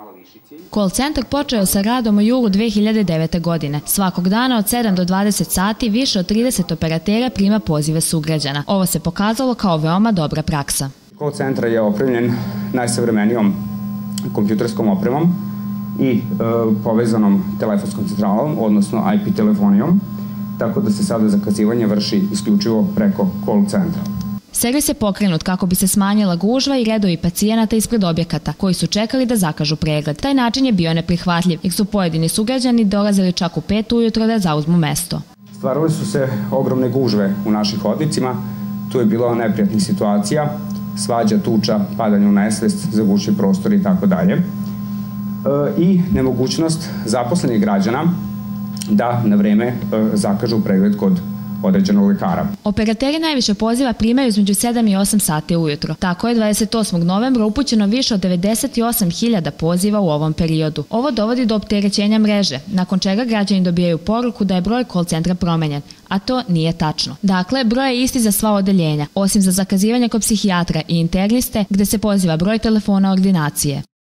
Call centar počeo je sa radom u julu 2009. godine. Svakog dana od 7 do 20 sati više od 30 operatera prima pozive sugrađana. Ovo se pokazalo kao veoma dobra praksa. Call centar je opremljen najsavremenijom kompjuterskom opremom i povezanom telefonskom centralom, odnosno IP telefonijom, tako da se sada zakazivanje vrši isključivo preko call centra. Servis je pokrenut kako bi se smanjila gužva i redovi pacijenata ispred objekata koji su čekali da zakažu pregled. Taj način je bio neprihvatljiv jer su pojedini sugrađani dolazili čak u 5 ujutro da zauzmu mesto. Stvarale su se ogromne gužve u našim hodnicima, tu je bilo neprijatnih situacija, svađa, tuča, padanje u nesvest, zagušeni prostor i tako dalje. I nemogućnost zaposlenih građana da na vreme zakažu pregled kod određenog lekara. Operateri najviše poziva primaju između 7 i 8 sati ujutro. Tako je 28. novembra upućeno više od 98.000 poziva u ovom periodu. Ovo dovodi do opterećenja mreže, nakon čega građani dobijaju poruku da je broj call centra promenjen, a to nije tačno. Dakle, broj je isti za sva odeljenja, osim za zakazivanje kod psihijatra i interniste, gde se poziva broj telefona ordinacije.